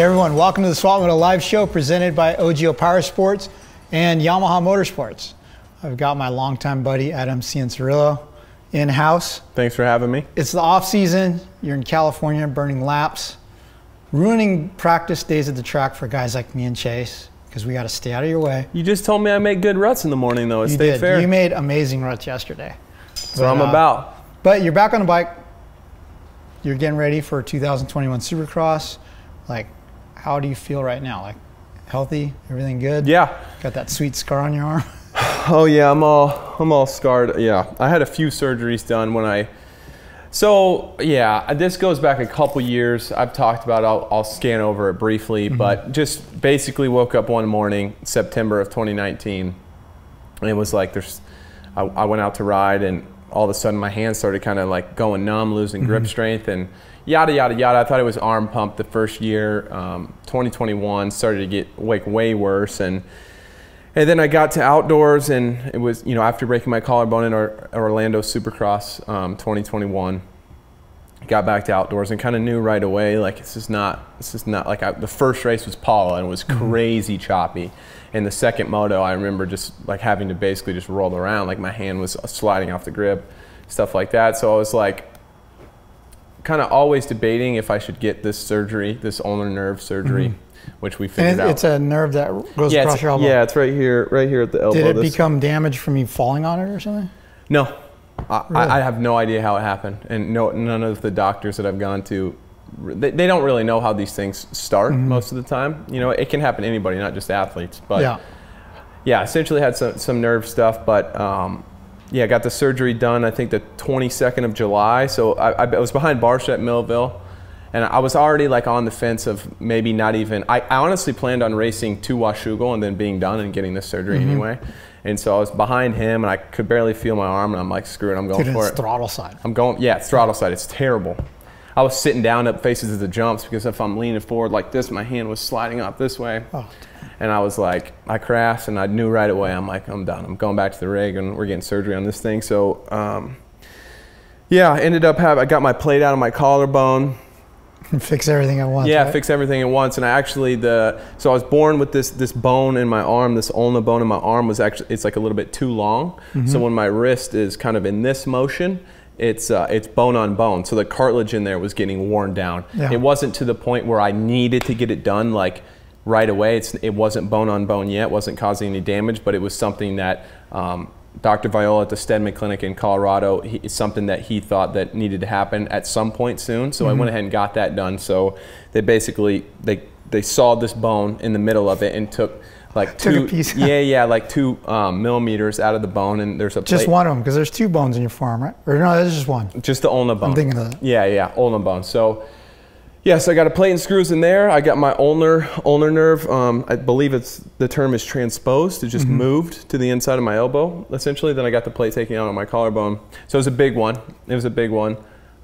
everyone, welcome to the Swapmoto live show presented by OGO Power Sports and Yamaha Motorsports. I've got my longtime buddy Adam Cianciarulo in-house. Thanks for having me. It's the off season. You're in California burning laps, ruining practice days at the track for guys like me and Chase because we got to stay out of your way. You just told me I make good ruts in the morning though. You did. Fair. You made amazing ruts yesterday. That's what I'm about. But you're back on the bike. You're getting ready for 2021 Supercross. Like, how do you feel right now? Like, healthy? Everything good? Yeah. Got that sweet scar on your arm? Oh yeah, I'm all scarred. Yeah, I had a few surgeries done when so yeah, this goes back a couple years. I've talked about it. I'll scan over it briefly, but just basically woke up one morning, September of 2019, and it was like I went out to ride, and all of a sudden my hands started kind of like going numb, losing grip strength, and yada, yada, yada. I thought it was arm pump the first year. 2021 started to get way worse. And then I got to outdoors, and it was, you know, after breaking my collarbone in Orlando Supercross 2021, got back to outdoors and kind of knew right away, like, this is not like the first race was Paula, and it was crazy choppy. And the second moto, I remember just like having to basically just roll around, like my hand was sliding off the grip, stuff like that. So I was like, kind of always debating if I should get this surgery, this ulnar nerve surgery, which we figured out. It's a nerve that goes across your elbow. Yeah, it's right here at the elbow. Did it become damaged from you falling on it or something? No, Really? I have no idea how it happened, and none of the doctors that I've gone to, they don't really know how these things start most of the time. You know, it can happen to anybody, not just athletes. But yeah, essentially had some nerve stuff, but. Yeah, got the surgery done, I think the 22nd of July. So I was behind Barsha at Millville, and I was already like on the fence of maybe not even, I honestly planned on racing to Washougal and then being done and getting this surgery anyway. And so I was behind him, and I could barely feel my arm, and I'm like, screw it, I'm going for it. It's throttle side. Yeah, it's throttle side, it's terrible. I was sitting down up faces of the jumps because if I'm leaning forward like this, my hand was sliding off this way. Oh. And I was like, I crashed, and I knew right away, I'm like, I'm done. I'm going back to the rig, and we're getting surgery on this thing. So, yeah, I got my plate out of my collarbone. Fix everything at once. Yeah, right? fix everything at once. And I actually, so I was born with this bone in my arm, this ulna bone in my arm was actually, it's like a little bit too long. So when my wrist is kind of in this motion, it's bone on bone. So the cartilage in there was getting worn down. Yeah. It wasn't to the point where I needed to get it done like right away. It wasn't bone on bone yet, wasn't causing any damage, but it was something that Dr. Viola at the Stedman Clinic in Colorado, it's something that he thought that needed to happen at some point soon. So I went ahead and got that done. So they basically, they sawed this bone in the middle of it and took like two millimeters out of the bone, and there's a plate. Just one of them, because there's two bones in your forearm, right? Or no, there's just one. Just the ulna bone. I'm thinking of that. Yeah, ulna bone. So yeah, so I got a plate and screws in there. I got my ulnar nerve. I believe the term is transposed. It just moved to the inside of my elbow, essentially. Then I got the plate taken out on my collarbone. So it was a big one. It was a big one.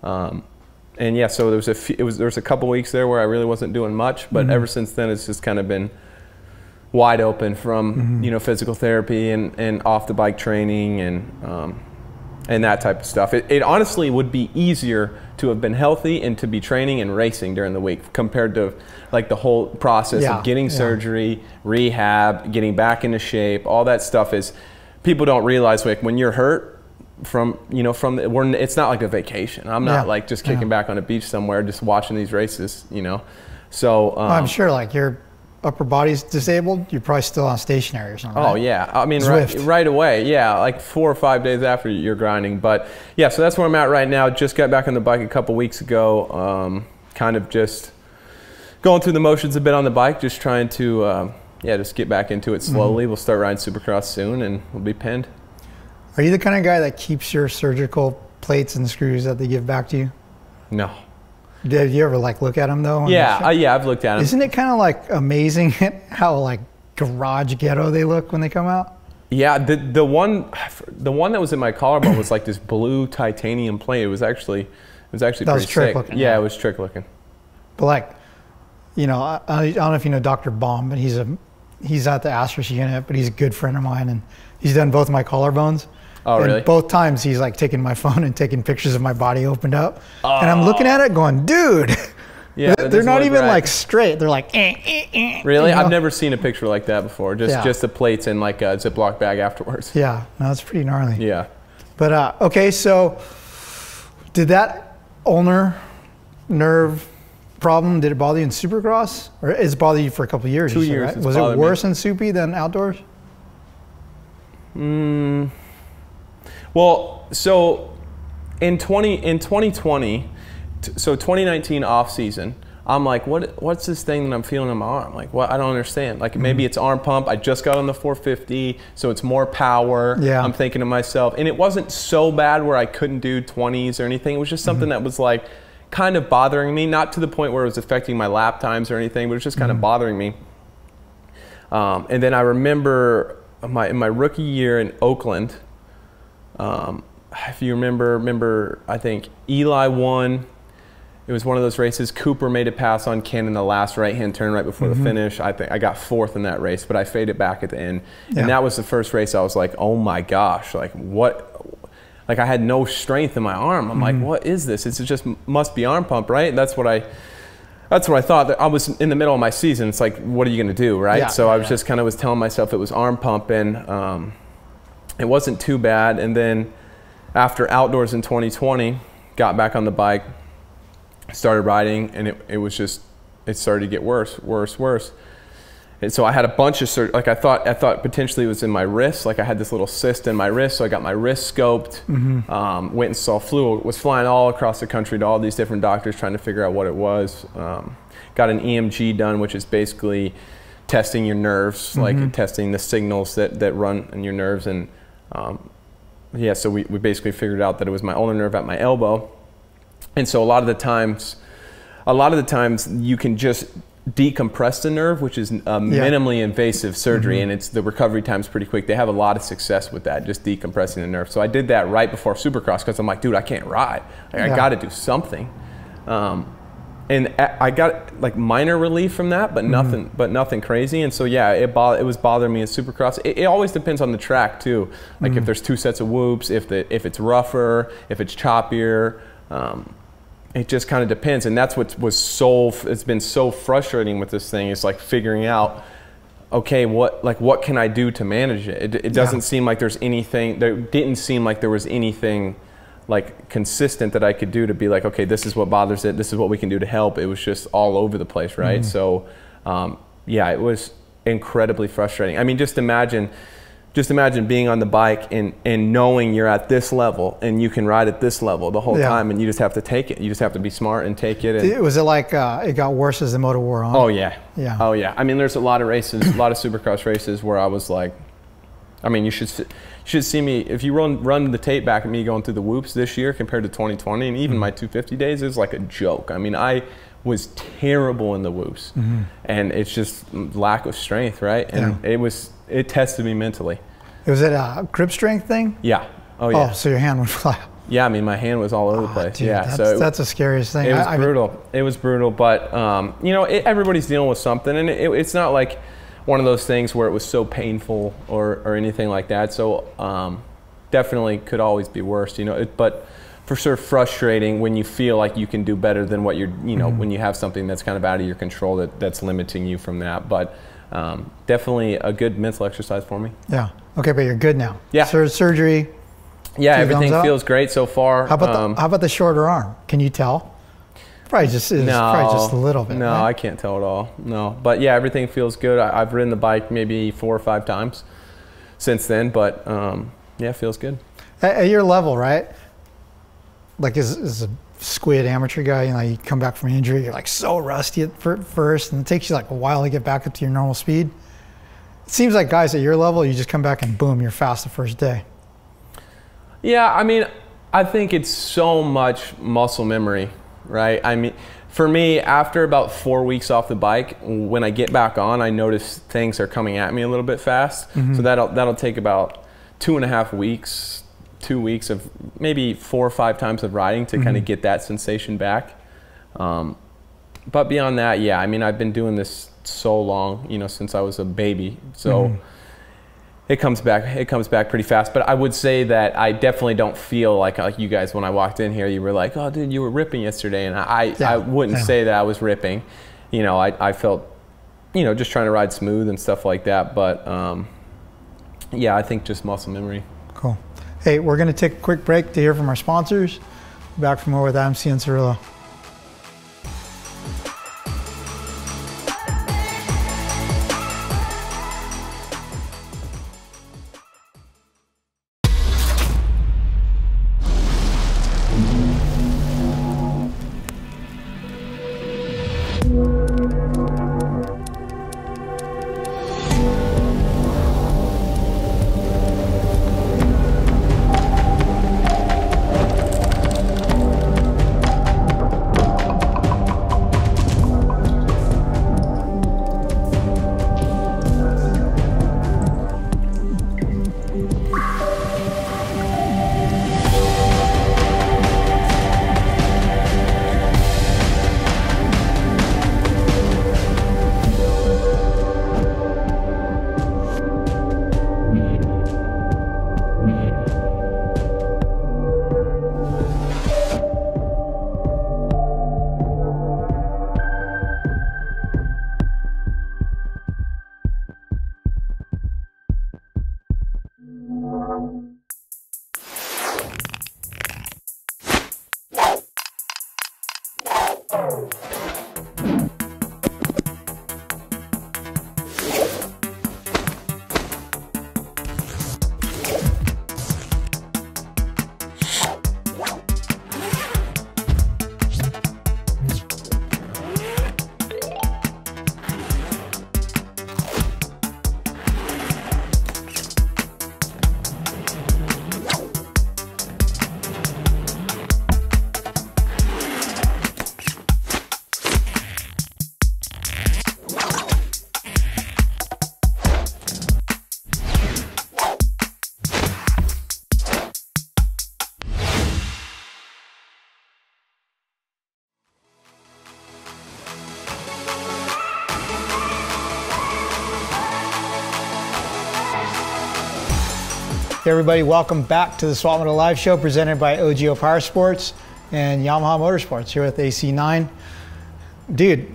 And yeah, so there was a couple weeks there where I really wasn't doing much, but ever since then it's just kind of been wide open from you know, physical therapy and off the bike training and that type of stuff. It honestly would be easier to have been healthy and to be training and racing during the week compared to like the whole process of getting surgery, rehab, getting back into shape. All that stuff is, people don't realize, like, when you're hurt it's not like a vacation. I'm not like just kicking back on a beach somewhere just watching these races, you know. So I'm sure like your upper body's disabled, you're probably still on stationary or something. Oh yeah, I mean right away, yeah, like 4 or 5 days after you're grinding. But yeah, so that's where I'm at right now. Just got back on the bike a couple weeks ago, kind of just going through the motions a bit on the bike, just trying to just get back into it slowly. We'll start riding Supercross soon, and we'll be pinned. Are you the kind of guy that keeps your surgical plates and screws that they give back to you? No. Did you ever like look at them though? Yeah, I've looked at them. Isn't it kind of like amazing how like garage ghetto they look when they come out? Yeah, the one that was in my collarbone was like this blue titanium plate. It was actually pretty sick. Looking, yeah, it was trick looking. But like, you know, I don't know if you know Dr. Baum, but he's at the Astros unit, but he's a good friend of mine, and he's done both of my collarbones. Oh, and really? Both times he's like taking my phone and taking pictures of my body opened up. And I'm looking at it going, dude, Yeah, they're not even like straight. They're like, really? You know? I've never seen a picture like that before. Just the plates in like a Ziploc bag afterwards. Yeah, no, it's pretty gnarly. Yeah. But okay, so did that ulnar nerve problem, did it bother you in Supercross? Or it's bothered you for a couple of years? 2 years. Right? Was it worse in Soupy than outdoors? Well, so in 2020, so 2019 off season, I'm like, what's this thing that I'm feeling in my arm? Like, what? I don't understand. Like, maybe it's arm pump. I just got on the 450, so it's more power. Yeah. I'm thinking to myself, and it wasn't so bad where I couldn't do 20s or anything. It was just something that was like kind of bothering me, not to the point where it was affecting my lap times or anything, but it was just kind of bothering me. And then I remember in my rookie year in Oakland, if you remember, I think Eli won. It was one of those races. Cooper made a pass on Ken in the last right-hand turn right before the finish. I think I got 4th in that race, but I faded back at the end. Yeah. And that was the first race I was like, oh my gosh, like what? Like I had no strength in my arm. I'm like, what is this? It just must be arm pump, right? And that's what I thought. That I was in the middle of my season. It's like, what are you going to do, right? Yeah, so I was just kind of was telling myself it was arm pump, and it wasn't too bad. And then after outdoors in 2020, got back on the bike, started riding, and it started to get worse. And so I had a bunch of like I thought potentially it was in my wrist. Like I had this little cyst in my wrist, so I got my wrist scoped. Went and was flying all across the country to all these different doctors trying to figure out what it was. Got an EMG done, which is basically testing your nerves, like testing the signals that run in your nerves. And yeah, so we basically figured out that it was my ulnar nerve at my elbow. And so a lot of the times you can just decompress the nerve, which is minimally invasive surgery, and the recovery time's pretty quick. They have a lot of success with that, just decompressing the nerve. So I did that right before Supercross because I'm like, dude, I can't ride. Like, I got to do something. And I got like minor relief from that, but nothing crazy. And so yeah, it was bothering me in Supercross. It always depends on the track too. Like if there's 2 sets of whoops, if it's rougher, if it's choppier. It just kind of depends, and that's it's been so frustrating with this thing. It's like figuring out, okay, what can I do to manage it? It doesn't seem like there didn't seem like there was anything like consistent that I could do to be like, okay, this is what bothers it, this is what we can do to help. It was just all over the place, right? So yeah, it was incredibly frustrating. I mean, just imagine being on the bike and knowing you're at this level and you can ride at this level the whole time, and you just have to take it. You just have to be smart and take it. Was it like it got worse as the motor wore on? Oh yeah. Yeah. Oh yeah. I mean, there's a lot of races, a lot of Supercross races where I was like, I mean, you should see me, if you run the tape back at me going through the whoops this year compared to 2020, and even my 250 days is like a joke. I mean, I was terrible in the whoops, and it's just lack of strength, right? And it tested me mentally. Was it a grip strength thing? Yeah. Oh yeah. Oh, so your hand would fly. Yeah, I mean, my hand was all over the place. Dude, yeah, that's the scariest thing. It was brutal. It was brutal, but you know, everybody's dealing with something, and it's not like one of those things where it was so painful or anything like that. So definitely could always be worse, you know. But for sure, frustrating when you feel like you can do better than what you're, you know, when you have something that's kind of out of your control that's limiting you from that. But definitely a good mental exercise for me. Yeah. Okay, but you're good now. Yeah. Surgery. Yeah, everything feels great so far. How about the shorter arm? Can you tell? Probably just a little bit. No, right? I can't tell at all. No, but yeah, everything feels good. I've ridden the bike maybe 4 or 5 times since then, but yeah, it feels good. At your level, right? Like as a squid amateur guy, you know, you come back from an injury, you're like so rusty at first, and it takes you like a while to get back up to your normal speed. It seems like guys at your level, you just come back and boom, you're fast the first day. Yeah, I mean, I think it's so much muscle memory, right? I mean, for me, after about 4 weeks off the bike, when I get back on, I notice things are coming at me a little bit fast. So that'll take about 2.5 weeks, 2 weeks of maybe 4 or 5 times of riding to kind of get that sensation back. But beyond that, yeah, I mean, I've been doing this so long, you know, since I was a baby. So it comes back pretty fast. But I would say that I definitely don't feel like you guys, when I walked in here, you were like, oh dude, you were ripping yesterday. And I wouldn't say that I was ripping. You know, I felt, you know, just trying to ride smooth and stuff like that. But yeah, I think just muscle memory. Cool. Hey, we're going to take a quick break to hear from our sponsors. Back for more with Adam Cianciarulo. Hey everybody, welcome back to the Swapmoto Live Show presented by OGO Power Sports and Yamaha Motorsports here with AC9. Dude,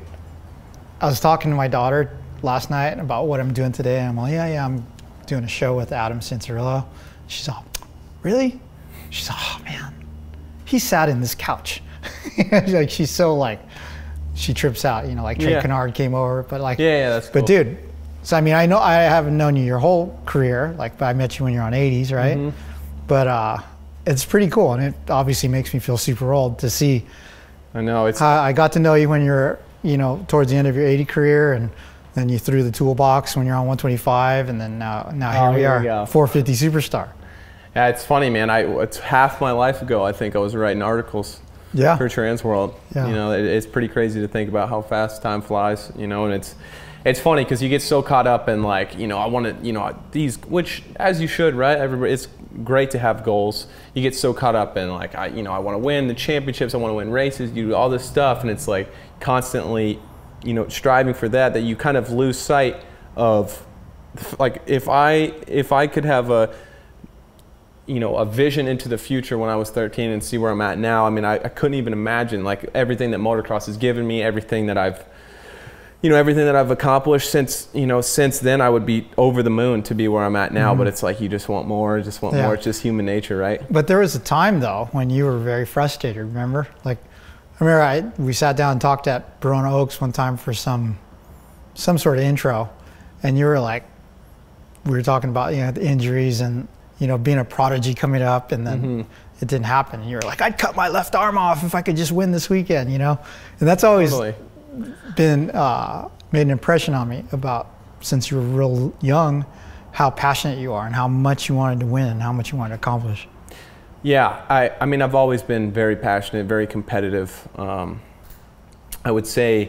I was talking to my daughter last night about what I'm doing today. And I'm like, yeah, I'm doing a show with Adam Cianciarulo. She's all, really? She's all, oh man, he sat in this couch. Like she's so like, she trips out, you know, like Trey Kennard came over, but like, yeah, that's cool. But dude, so I mean, I know I haven't known you your whole career, like I met you when you're on 80s, right? Mm-hmm. But it's pretty cool, and it obviously makes me feel super old to see. I know it's. I got to know you when you're, you know, towards the end of your 80 career, and then you threw the toolbox when you're on 125, and then now here we are, 450 superstar. Yeah, it's funny, man. It's half my life ago. I think I was writing articles. Yeah. For Transworld. Yeah. You know, it's pretty crazy to think about how fast time flies. You know, and it's funny because you get so caught up in like, you know, I want to, you know, these, which as you should, right? Everybody, it's great to have goals. You get so caught up in like, I want to win the championships, I want to win races, you do all this stuff, and it's like constantly, you know, striving for that you kind of lose sight of, like, if I could have a vision into the future when I was 13 and see where I'm at now. I mean, I couldn't even imagine like everything that motocross has given me, everything that I've accomplished since then. I would be over the moon to be where I'm at now. Mm-hmm. But it's like you just want more, more. It's just human nature, right? But there was a time though when you were very frustrated. Remember? Like, I remember we sat down and talked at Barona Oaks one time for some sort of intro, and you were like, we were talking about the injuries and being a prodigy coming up, and then it didn't happen. And you were like, I'd cut my left arm off if I could just win this weekend, and that's always been made an impression on me about, since you were real young, how passionate you are and how much you wanted to win and how much you wanted to accomplish. Yeah, I mean, I've always been very passionate, very competitive. I would say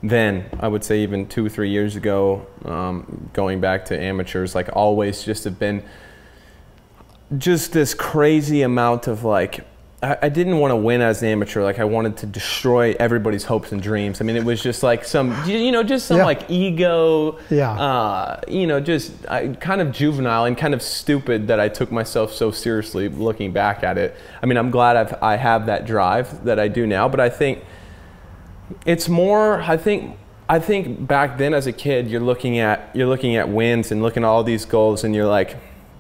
even 2 or 3 years ago, going back to amateurs, like always just have been just this crazy amount of like I didn't want to win as an amateur. Like I wanted to destroy everybody's hopes and dreams. I mean, it was just like some, just some like ego, just kind of juvenile and kind of stupid that I took myself so seriously looking back at it. I mean, I'm glad I have that drive that I do now, but I think it's more, I think back then as a kid, you're looking at wins and looking at all these goals and you're like,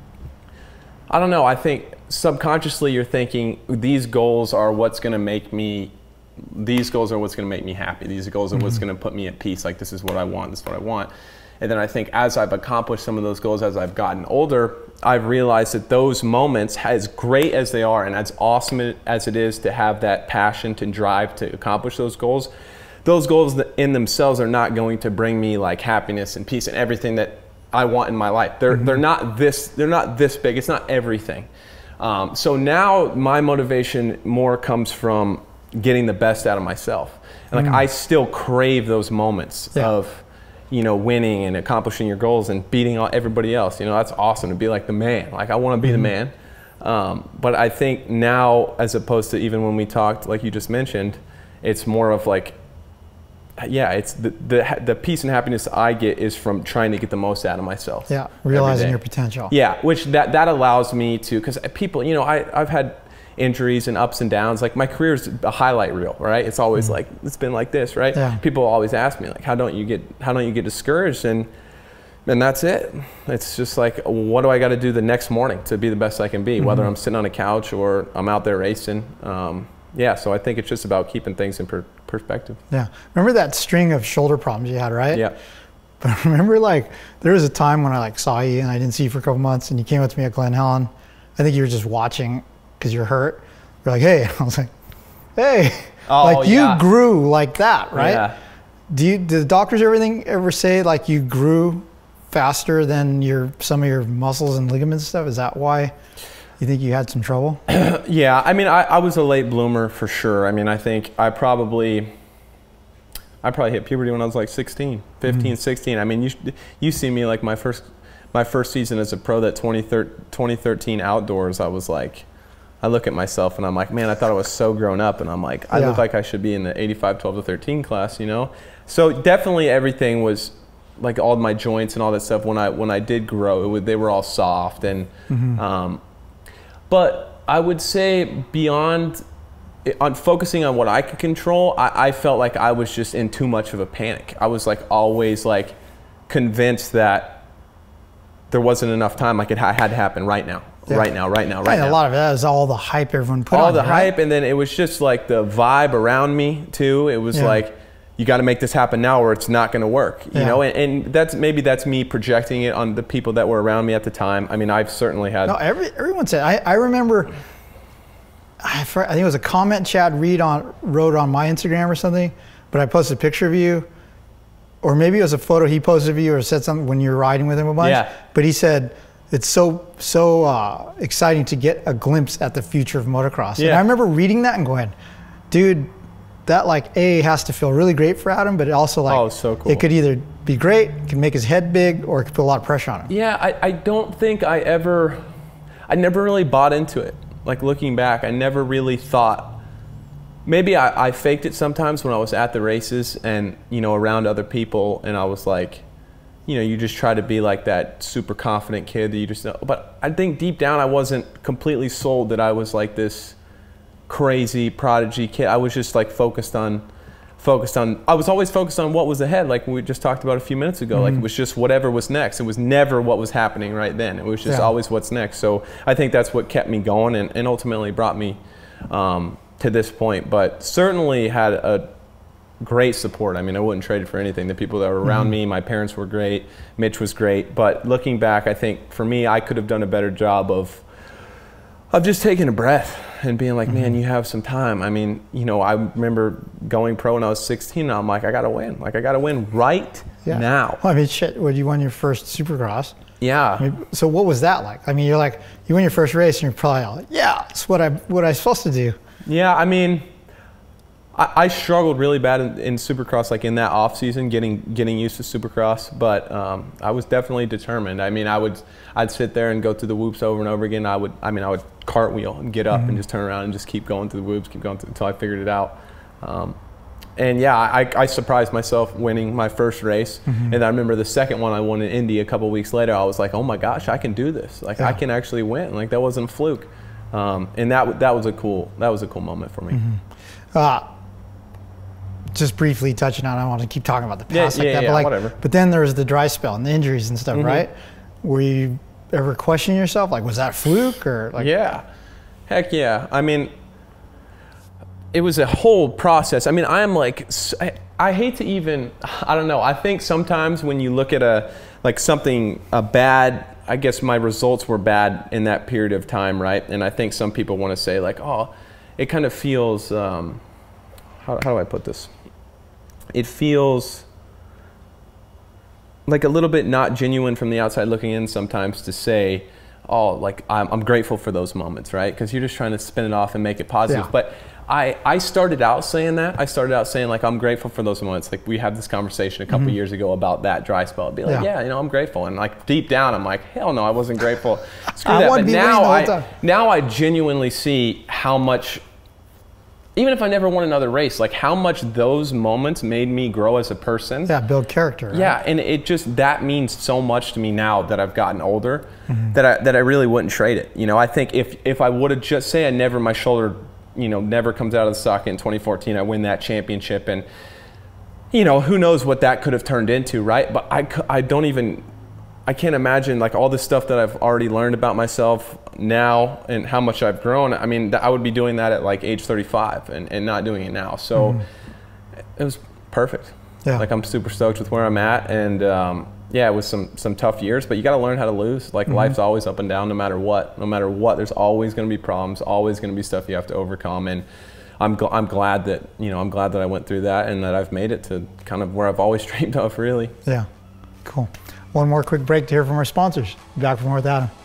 I don't know, I think subconsciously you're thinking these goals are what's going to make me happy. These goals are what's going to put me at peace. Like, this is what I want. This is what I want. And then I think as I've accomplished some of those goals, as I've gotten older, I've realized that those moments, as great as they are and as awesome as it is to have that passion to drive to accomplish those goals in themselves are not going to bring me like happiness and peace and everything that I want in my life. They're not this big. It's not everything. So now my motivation more comes from getting the best out of myself. And like I still crave those moments of, winning and accomplishing your goals and beating everybody else. That's awesome to be like the man. Like I want to be the man. But I think now, as opposed to even when we talked, like you just mentioned, it's more of like, it's the peace and happiness I get is from trying to get the most out of myself. Yeah, realizing your potential. Yeah, which that allows me to, because people, I've had injuries and ups and downs. Like my career's a highlight reel, right? It's always like, it's been like this, right? Yeah. People always ask me like, how don't you get discouraged? And that's it. It's just like, what do I got to do the next morning to be the best I can be, whether I'm sitting on a couch or I'm out there racing. So I think it's just about keeping things in perspective. Yeah. Remember that string of shoulder problems you had, right? Yeah. But remember, like, there was a time when I like saw you and I didn't see you for a couple months, and you came up to me at Glen Helen. I think you were just watching because you're hurt. You're like, hey. I was like, hey. Oh, like you grew like that, right? Yeah. Did the doctors ever say like you grew faster than some of your muscles and ligaments and stuff? Is that why you think you had some trouble? Yeah, I mean, I was a late bloomer for sure. I mean, I think I probably hit puberty when I was like 16, 15, 16. I mean, you see me like my first season as a pro, that 2013 outdoors, I was like, I look at myself and I'm like, man, I thought I was so grown up, and I'm like, I look like I should be in the 85, 12 to 13 class, So definitely everything was like all my joints and all that stuff. When I did grow, they were all soft and. But I would say beyond focusing on what I could control, I felt like I was just in too much of a panic. I was like always like convinced that there wasn't enough time. Like it had to happen right now, right now. And a lot of that is all the hype everyone put on. All the hype, and then it was just like the vibe around me too. It was like, you got to make this happen now or it's not going to work, you know? And that's me projecting it on the people that were around me at the time. I mean, I've certainly had. No, everyone said, I remember, I think it was a comment Chad wrote on my Instagram or something, but I posted a picture of you, or maybe it was a photo he posted of you or said something when you were riding with him a bunch. Yeah. But he said, it's so exciting to get a glimpse at the future of motocross. Yeah. And I remember reading that and going, dude, that like has to feel really great for Adam, but it also like, so cool. It could either be great, it can make his head big, or it could put a lot of pressure on him. Yeah, I don't think I never really bought into it. Like looking back, I never really thought, maybe I faked it sometimes when I was at the races and, around other people, and I was like, you just try to be like that super confident kid that you just know. But I think deep down I wasn't completely sold that I was like this crazy prodigy kid. I was just like focused on I was always focused on what was ahead, like we just talked about a few minutes ago. Like it was just whatever was next. It was never what was happening right then. It was just always what's next. So I think that's what kept me going and ultimately brought me to this point. But certainly had a great support. I mean, I wouldn't trade it for anything. The people that were around me, my parents were great, Mitch was great. But looking back, I think for me, I could have done a better job of just taking a breath and being like, man, you have some time. I mean, I remember going pro when I was 16, and I'm like, I got to win. Like, I got to win right now. Well, I mean, shit, when you won your first Supercross. Yeah. I mean, so what was that like? I mean, you're like, you win your first race, and you're probably like, yeah, it's what I'm supposed to do. Yeah, I mean, I struggled really bad in Supercross, like in that off season, getting used to Supercross. But I was definitely determined. I mean, I'd sit there and go through the whoops over and over again. I would cartwheel and get up and just turn around and just keep going through the whoops, keep going through until I figured it out. And yeah, I surprised myself winning my first race. And I remember the second one I won in Indy a couple weeks later. I was like, oh my gosh, I can do this. Like I can actually win. Like that wasn't a fluke. And that was a cool moment for me. Just briefly touching on, I don't want to keep talking about the past like that, but like, whatever. But then there was the dry spell and the injuries and stuff, right? Were you ever questioning yourself? Like, was that a fluke or like? Yeah, heck yeah. I mean, it was a whole process. I mean, I'm like, I hate to even, I don't know. I think sometimes when you look at a bad, I guess my results were bad in that period of time, right? And I think some people want to say like, oh, it kind of feels, how do I put this? It feels like a little bit not genuine from the outside looking in sometimes to say, oh, like I'm grateful for those moments, right? Because you're just trying to spin it off and make it positive. But I started out saying that. I started out saying like, I'm grateful for those moments. Like we had this conversation a couple years ago about that dry spell. I'd be like, yeah, you know, I'm grateful. And like deep down, I'm like, hell no, I wasn't grateful. Screw that. But now I genuinely see how much, even if I never won another race, like how much those moments made me grow as a person. Yeah, build character. Right? Yeah, and it just, that means so much to me now that I've gotten older that I really wouldn't trade it. You know, I think if I would have just, say my shoulder, you know, never comes out of the socket in 2014, I win that championship and, you know, who knows what that could have turned into, right? But I can't imagine like all this stuff that I've already learned about myself now and how much I've grown. I mean, I would be doing that at like age 35 and not doing it now. So it was perfect. Yeah. Like I'm super stoked with where I'm at. And yeah, it was some tough years, but you got to learn how to lose. Like life's always up and down no matter what. No matter what, there's always going to be problems, always going to be stuff you have to overcome. And I'm glad that, you know, I'm glad that I went through that and that I've made it to kind of where I've always dreamed of, really. Yeah, cool. One more quick break to hear from our sponsors. Back for more with Adam.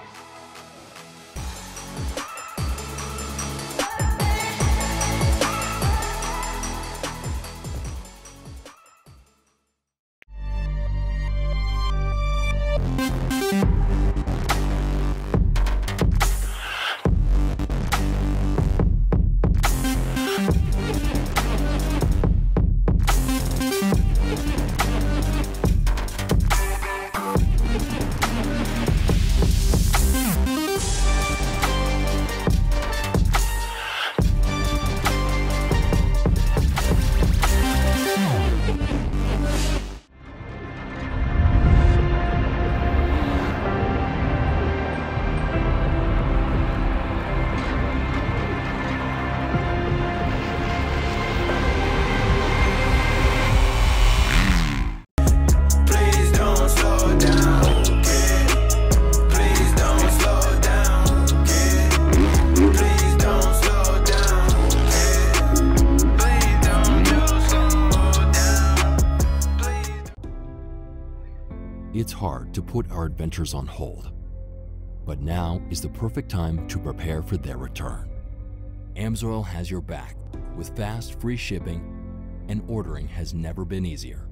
It's hard to put our adventures on hold, but now is the perfect time to prepare for their return. AMSOIL has your back with fast, free shipping, and ordering has never been easier.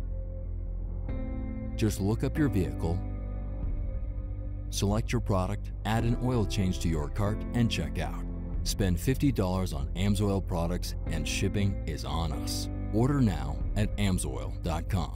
Just look up your vehicle, select your product, add an oil change to your cart, and check out. Spend $50 on AMSOIL products and shipping is on us. Order now at amsoil.com.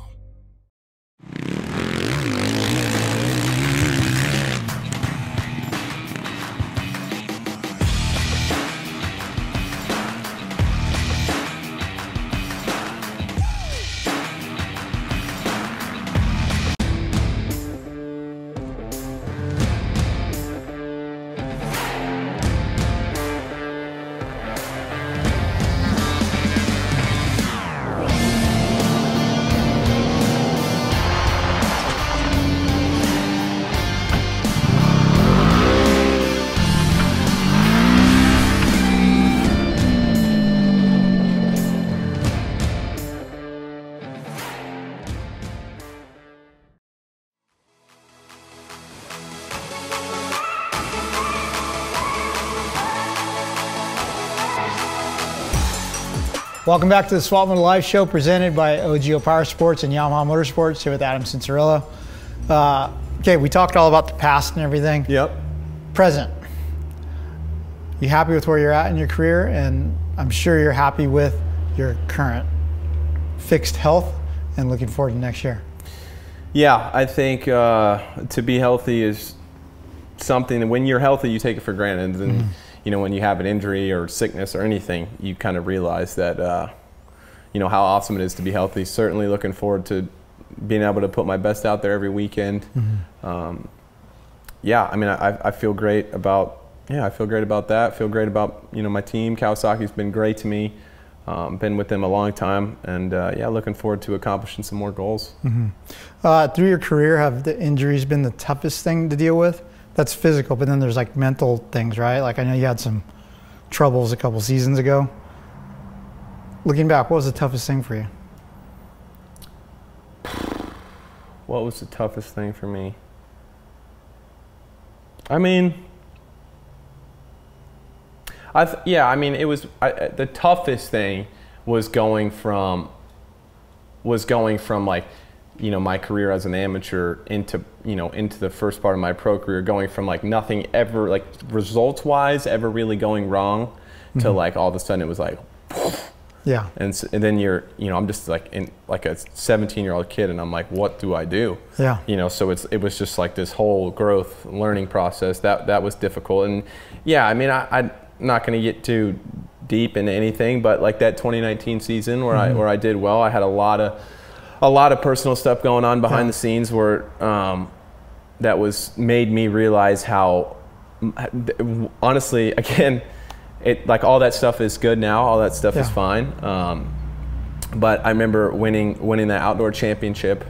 Welcome back to the Swapmoto Live Show presented by OGO Power Sports and Yamaha Motorsports, here with Adam Cianciarulo. Okay, we talked all about the past and everything. Yep. Present. you happy with where you're at in your career? And I'm sure you're happy with your current fixed health and looking forward to next year. Yeah, I think to be healthy is something that when you're healthy, you take it for granted. And you know, when you have an injury or sickness or anything, you kind of realize that you know, how awesome it is to be healthy. Certainly looking forward to being able to put my best out there every weekend. Yeah, I mean, I feel great about, I feel great about that. I feel great about, you know, my team. Kawasaki's been great to me. Been with them a long time, and yeah, looking forward to accomplishing some more goals. Through your career, have the injuries been the toughest thing to deal with? That's physical, but then there's like mental things, right? Like I know you had some troubles a couple seasons ago. Looking back, what was the toughest thing for you? What was the toughest thing for me? I mean, yeah, I mean, it was the toughest thing was going from like, you know, my career as an amateur into, you know, into the first part of my pro career, going from like nothing ever, like results wise, ever really going wrong to like all of a sudden it was like, yeah. And then you're, you know, I'm just like in like a 17-year-old kid, and I'm like, what do I do? Yeah. You know, so it was just like this whole growth learning process that was difficult. And yeah, I mean, I'm not going to get too deep into anything, but like that 2019 season where I did well, I had a lot of personal stuff going on behind the scenes where that made me realize how, honestly, again, like all that stuff is good now, all that stuff is fine. But I remember winning that outdoor championship,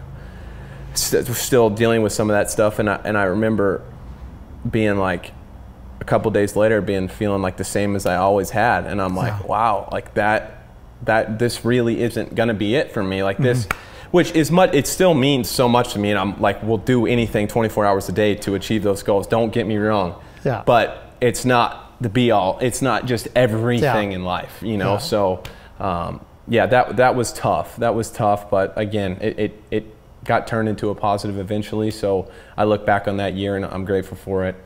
still dealing with some of that stuff, and I remember being like, a couple days later, feeling like the same as I always had, and I'm like, wow, like this really isn't gonna be it for me, like this, which is it still means so much to me, and I'm like, we'll do anything 24 hours a day to achieve those goals. Don't get me wrong, but it's not the be all. It's not just everything in life, you know. So yeah, that was tough. That was tough, but again, it got turned into a positive eventually. So I look back on that year and I'm grateful for it.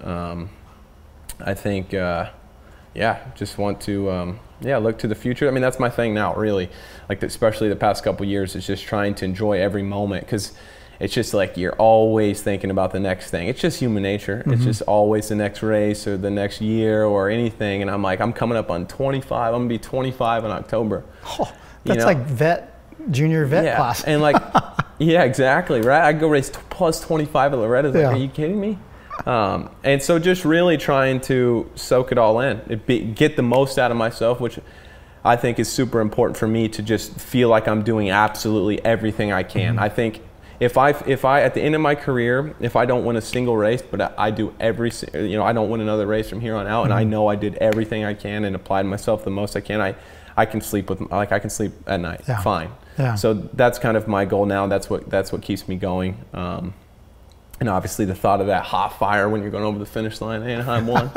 I think, yeah, just want to, look to the future. I mean, that's my thing now, really. Like, especially the past couple years, is just trying to enjoy every moment, because it's just like you're always thinking about the next thing. It's just human nature. It's just always the next race or the next year or anything. And I'm like, I'm coming up on 25. I'm gonna be 25 in October. Oh, that's like junior vet class. And like, yeah, exactly, right? I go race plus 25 at Loretta's. Like, are you kidding me? And so just really trying to soak it all in, get the most out of myself, which I think is super important for me, to just feel like I'm doing absolutely everything I can. I think if I at the end of my career, if I don't win a single race, but I do I don't win another race from here on out, and I know I did everything I can and applied myself the most I can, I can sleep I can sleep at night, fine. So that's kind of my goal now. That's what keeps me going. And obviously the thought of that hot fire when you're going over the finish line, Anaheim won.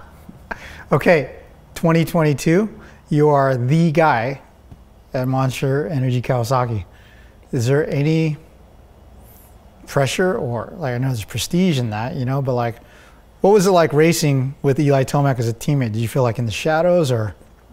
Okay, 2022, you are the guy at Monster Energy Kawasaki. Is there any pressure, or like, I know there's prestige in that, you know, but like, what was it like racing with Eli Tomac as a teammate? Did you feel like in the shadows, or?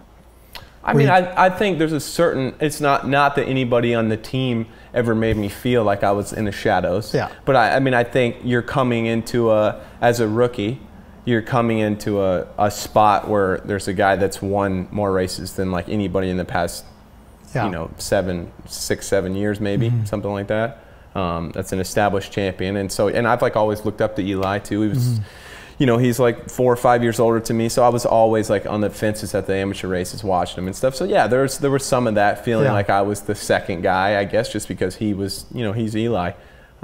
I mean, I think there's a certain, it's not that anybody on the team ever made me feel like I was in the shadows. Yeah. But I mean, I think you're coming into as a rookie, you're coming into a spot where there's a guy that's won more races than like anybody in the past, you know, 6, 7 years, maybe, something like that. That's an established champion. And so, and I've like always looked up to Eli too. He was, you know, he's like 4 or 5 years older to me, so I was always like on the fences at the amateur races watching him and stuff. So yeah, there was some of that feeling like I was the second guy, I guess, just because he was, you know, he's Eli.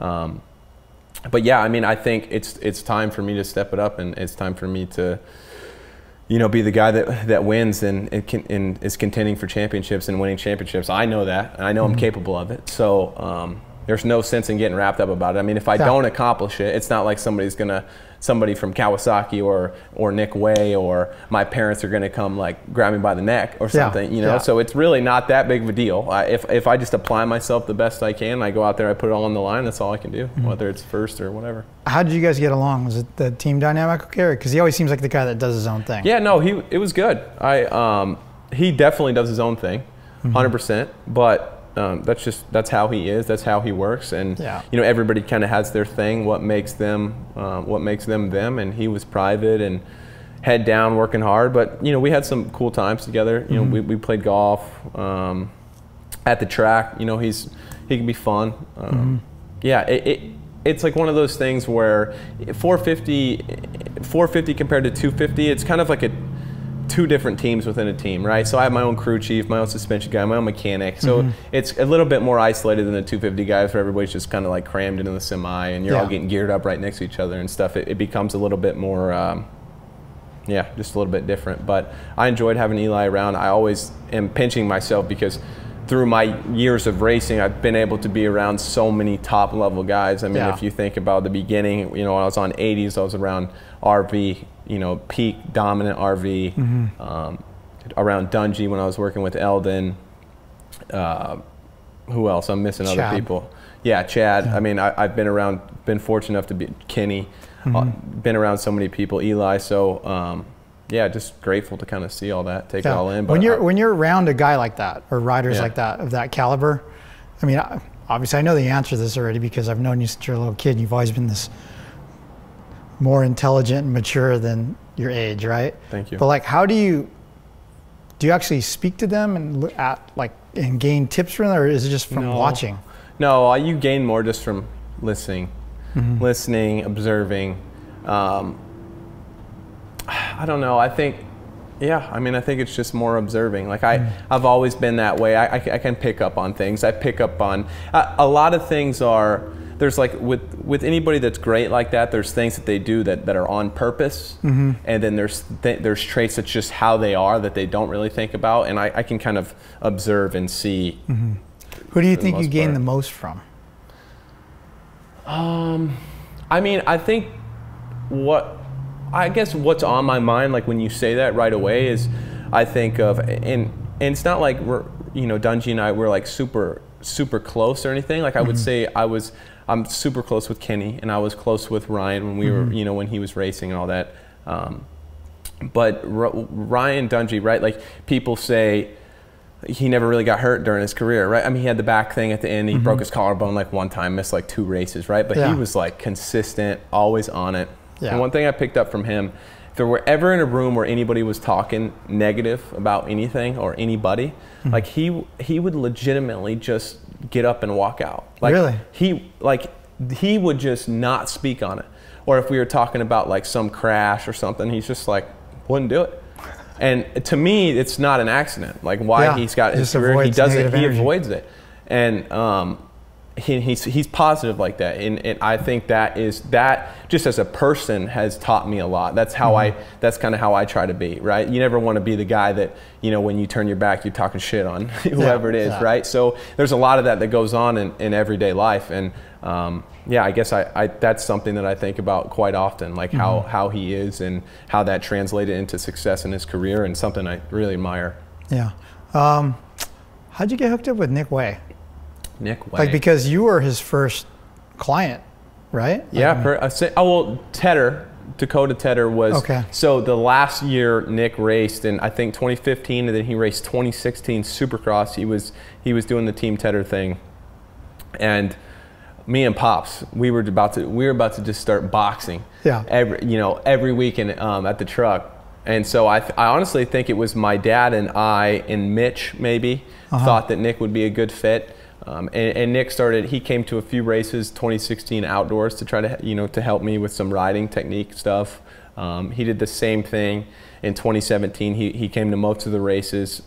But yeah, I mean, I think it's time for me to step it up, and it's time for me to, you know, be the guy that wins and is contending for championships and winning championships. I know that, and I know I'm capable of it. So there's no sense in getting wrapped up about it. I mean, if I don't accomplish it, it's not like somebody's gonna somebody from Kawasaki or Nick Way, or my parents are going to come like grab me by the neck or something, you know. So it's really not that big of a deal. If I just apply myself the best I can, I go out there, I put it all on the line. That's all I can do, whether it's first or whatever. How did you guys get along? Was it the team dynamic okay? Because he always seems like the guy that does his own thing. Yeah, no, it was good. He definitely does his own thing, 100%. But that's how he is. That's how he works. And you know, everybody kind of has their thing. What makes them them. And he was private and head down, working hard. But you know, we had some cool times together. You know, we played golf at the track. You know, he can be fun. Yeah, it's like one of those things where 450 compared to 250, it's kind of like two different teams within a team, right? So I have my own crew chief, my own suspension guy, my own mechanic. So it's a little bit more isolated than the 250 guys, where everybody's just kind of like crammed into the semi and you're all getting geared up right next to each other and stuff. It becomes a little bit more, just a little bit different. But I enjoyed having Eli around. I always am pinching myself because through my years of racing, I've been able to be around so many top level guys. I mean, if you think about the beginning, you know, when I was on 80s, I was around RV, you know, peak dominant RV, around Dungey when I was working with Eldon. Who else? I'm missing other people. Yeah, Chad. I mean, I've been fortunate enough to be Kenny, been around so many people, Eli. So, yeah, just grateful to kind of see all that, take it all in. But when you're around a guy like that, or riders like that, of that caliber, I mean, obviously I know the answer to this already because I've known you since you're a little kid and you've always been this more intelligent and mature than your age, right? Thank you. But like, how do you actually speak to them and gain tips from them, or is it just from watching? No, you gain more just from listening, observing. I don't know. I think, I mean, I think it's just more observing. Like I've always been that way. I can pick up on things. I pick up on a lot of things. There's like with anybody that's great like that, there's things that they do that are on purpose, and then there's traits that's just how they are that they don't really think about, and I can kind of observe and see. Who do you think you gain the most from? I mean, I think I guess what's on my mind, like when you say that right away, is I think of, and it's not like we're, you know, Dungey and I, we're like super close or anything. Like I would say I'm super close with Kenny, and I was close with Ryan when we were, you know, when he was racing and all that. But Ryan Dungey, right? Like people say he never really got hurt during his career, right? I mean, he had the back thing at the end. He broke his collarbone like one time, missed like 2 races, right? But he was like consistent, always on it. And one thing I picked up from him, if there were ever in a room where anybody was talking negative about anything or anybody, like he would legitimately just get up and walk out. Like really? He would just not speak on it. Or if we were talking about like some crash or something, he's just like, wouldn't do it. And to me, it's not an accident. Like why he's got his career, he does it, he avoids it. And he's positive like that, and I think that just as a person has taught me a lot. That's how that's kind of how I try to be, right? You never want to be the guy that, you know, when you turn your back, you're talking shit on whoever it is, right? So there's a lot of that goes on in everyday life, and I guess that's something that I think about quite often, like how he is and how that translated into success in his career, and something I really admire. Yeah. How'd you get hooked up with Nick Way? Nick Way. Like, because you were his first client, right? Yeah. Dakota Tedder was. So the last year Nick raced, in I think 2015, and then he raced 2016 Supercross. He was doing the Team Tedder thing, and me and Pops, we were about to just start boxing. Every weekend at the truck. And so I honestly think it was my dad and I and Mitch maybe thought that Nick would be a good fit. And Nick he came to a few races, 2016 outdoors, to try to, to help me with some riding technique stuff. He did the same thing in 2017. He came to most of the races,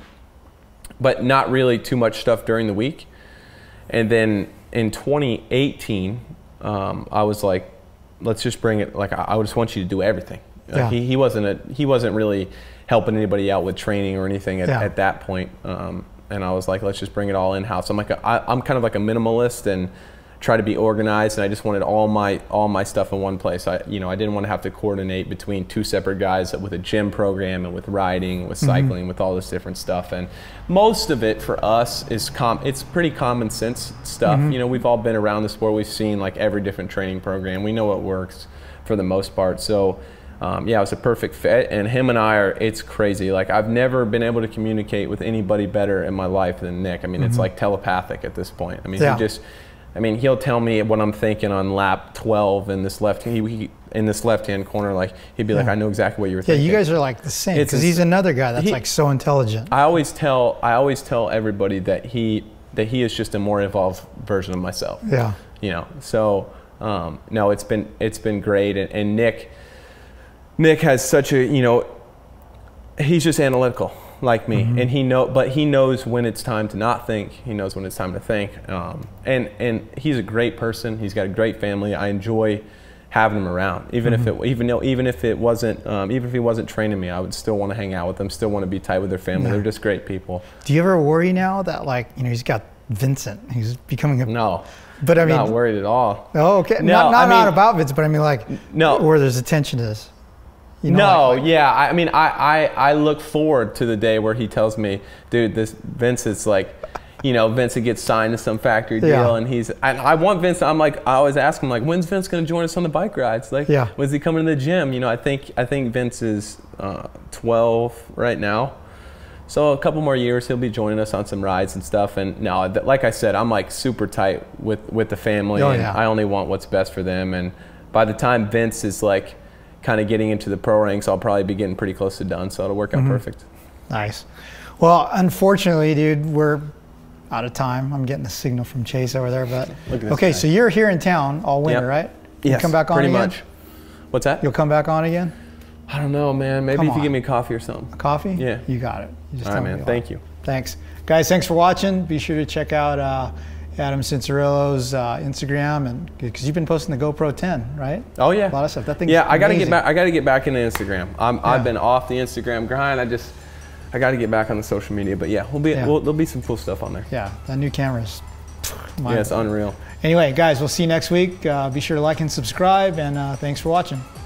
but not really too much stuff during the week. And then in 2018, I was like, let's just bring it. Like, I just want you to do everything. Like, he wasn't really helping anybody out with training or anything at that point. And I was like, let's just bring it all in-house. I'm kind of like a minimalist and try to be organized, and I just wanted all my stuff in one place. I didn't want to have to coordinate between 2 separate guys with a gym program and with riding, with cycling, with all this different stuff. And most of it for us is it's pretty common sense stuff. You know, we've all been around the sport. We've seen like every different training program. We know what works for the most part. So yeah, it was a perfect fit, and him and I it's crazy. Like, I've never been able to communicate with anybody better in my life than Nick. I mean, it's like telepathic at this point. I mean, he'll tell me what I'm thinking on lap 12 in this left-hand corner. Like, he'd be like, I know exactly what you were thinking. Yeah, you guys are like the same, because he's another guy that's like so intelligent. I always tell everybody that he is just a more evolved version of myself. Yeah. You know, so no, it's been great, and Nick has such a, you know, he's just analytical like me, and but he knows when it's time to not think. He knows when it's time to think, and he's a great person. He's got a great family. I enjoy having him around, even if he wasn't training me, I would still want to hang out with them. Still want to be tight with their family. They're just great people. Do you ever worry now that, like, you know, he's got Vincent, he's becoming a no. But I mean, not worried at all. Oh, okay. No, not about Vincent, but I mean, like, where there's attention to this. You know, yeah. I mean, I look forward to the day where he tells me, dude, Vince is like, you know, Vincent gets signed to some factory deal, and I want Vince. I'm like, I always ask him, like, when's Vince going to join us on the bike rides? Like, when's he coming to the gym? You know, I think Vince is 12 right now, so a couple more years he'll be joining us on some rides and stuff. And now, like I said, I'm like super tight with the family, and I only want what's best for them. And by the time Vince is like kind of getting into the pro ranks, I'll probably be getting pretty close to done, so it'll work out perfect. Nice. Well, unfortunately, dude, we're out of time. I'm getting a signal from Chase over there, but okay, so you're here in town all winter, right? Yes, come back on pretty again? much. What's that? You'll come back on again? I don't know, man. Maybe if you give me a coffee or something. A coffee? Yeah. You got it. You just all right, man. Thank you. Thanks. Guys, thanks for watching. Be sure to check out Adam Cianciarulo's Instagram, and because you've been posting the GoPro 10, right? Oh yeah, a lot of stuff. That thing's I gotta get back. I gotta get back into Instagram. I've been off the Instagram grind. I gotta get back on the social media. But yeah, there'll be some cool stuff on there. Yeah, that new camera's it's unreal. Anyway, guys, we'll see you next week. Be sure to like and subscribe, and thanks for watching.